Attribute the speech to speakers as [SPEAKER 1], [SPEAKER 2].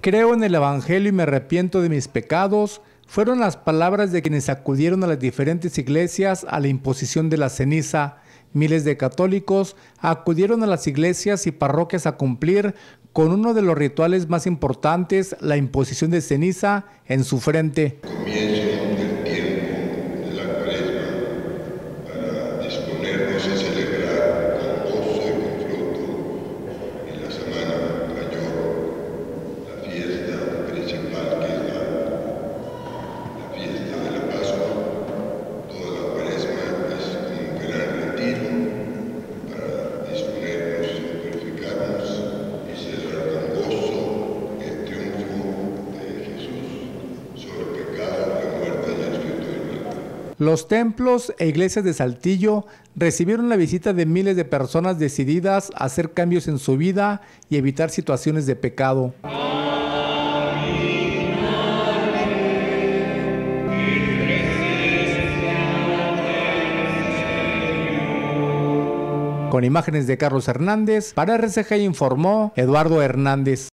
[SPEAKER 1] Creo en el Evangelio y me arrepiento de mis pecados, fueron las palabras de quienes acudieron a las diferentes iglesias a la imposición de la ceniza. Miles de católicos acudieron a las iglesias y parroquias a cumplir con uno de los rituales más importantes, la imposición de ceniza en su frente.
[SPEAKER 2] Comienzo del tiempo de la Cuaresma para disponernos a celebrar con gozo y con fruto en la Semana Mayor la fiesta principal que es la fiesta de la Pascua. Toda la Cuaresma es un gran retiro para disponernos a purificarnos y celebrar con gozo el triunfo de Jesús sobre el pecado, la muerte y el espíritu de muerte.
[SPEAKER 1] Los templos e iglesias de Saltillo recibieron la visita de miles de personas decididas a hacer cambios en su vida y evitar situaciones de pecado. Con imágenes de Carlos Hernández, para RCG informó Eduardo Hernández.